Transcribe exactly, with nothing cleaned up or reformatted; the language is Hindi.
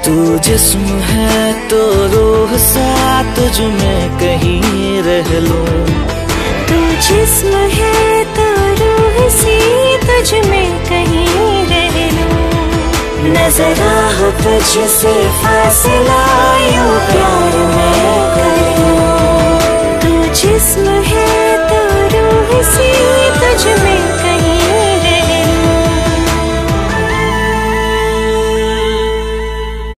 तू जिस्म है तो रूह सा तुझ में कहीं रह लूं। तू जिस्म है तो रूह सी तुझ में कहीं रह लूं। नजरा हो तुझसे फासला यूं प्यार में करूं।